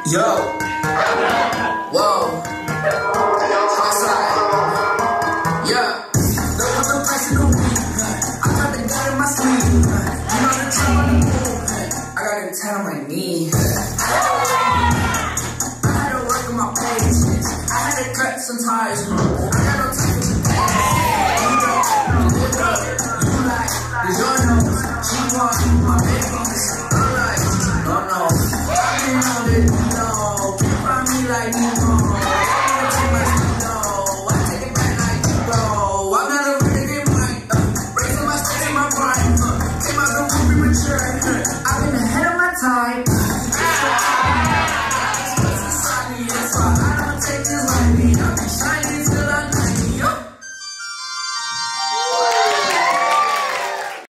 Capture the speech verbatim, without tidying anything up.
Yo. Whoa. Courtside. Yeah. Look at the price of the weed. I got the gun in my sleeve. You know the time on the move. I got the tan on my knee. I had to work on my patience. I had to cut some ties. I got no time for the past. You know, you live up. You like, there's your nose. She want my babies. I'm like, no, no. I didn't know that, no. Can't find me like you, no. I take my speed, no. I take it back like you, bro. I'm not a really good mind. Raising my stakes in my prime. Came out the room premature. I've been ahead of my time.